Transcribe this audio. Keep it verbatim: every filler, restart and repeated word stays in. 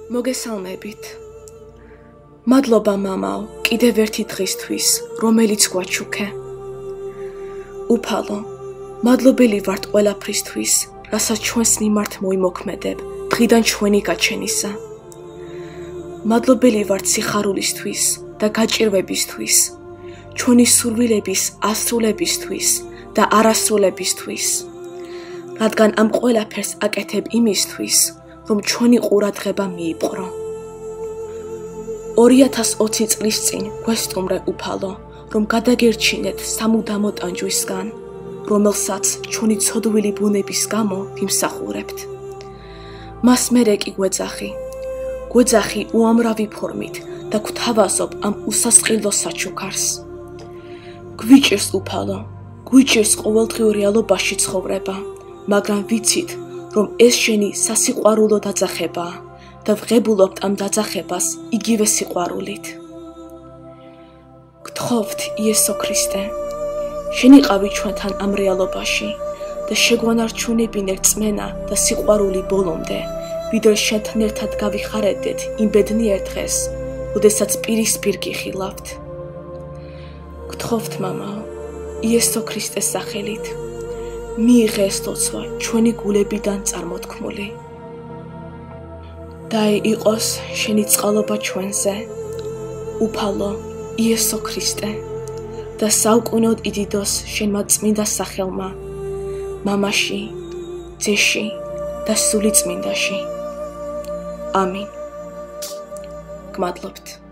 მოგესალმებით. მადლობა მამაო, კიდევ ერთი დღისთვის, რომელიც გვაჩუქე. უფალო, მადლობელი ვართ ყველაფრისთვის, რასაც ჩვენს მიმართ მოიმოქმედებ, დღიდან ჩვენი გაჩენისა. მადლობელი ვართ სიხარულისთვის და გაჭირვებისთვის, ჩვენი სურვილების ასრულებისთვის და არასრულებისთვის, რადგან ამ ყველაფერს აკეთებ იმისთვის, რომ ჩვენი ყურადღება მიიპყრო. ორი ათას ოცი წლის წინ გვესტუმრე უფალო, რომ გადაგერჩინეთ სამუდამო ტანჯვისგან, რომელსაც ჩვენი ცოდვილი ბუნების გამო ვიმსახურებთ. მას მერე კი გვეძახი, გვეძახი უამრავი ფორმით და გვთავაზობ ამ უსასყიდლო საჩუქარს. გვიჭირს უფალო, გვიჭირს ყოველდღიურ რეალობაში ცხოვრება, მაგრამ ვიცით, რომ ეს შენი სასიყვარულო დაძახებაა და ვღებულობთ ამ დაძახებას იგივე სიყვარულით. გთხოვთ იესო ქრისტე, შენიყავი ჩვენთან ამ რეალობაში და შეგვანარჩუნებინე რწმენა და სიყვარული ბოლომდე, ვიდრე შენთან ერთად გავიხარებდეთ იმ ბედნიერ დღეს, როდესაც პირისპირ გიხილავთ. გთხოვთ მამაო, იესო ქრისტეს სახელით, მიიღე ეს ლოცვა ჩვენი გულებიდან წარმოთქმული. და იყოს შენი წყალობა ჩვენზე, უფალო იესო ქრისტე, და საუკუნოდ იდიდოს შენმა წმინდა სახელმა, მამაში, ძეში და სული წმინდაში. ამინ. გმადლობთ.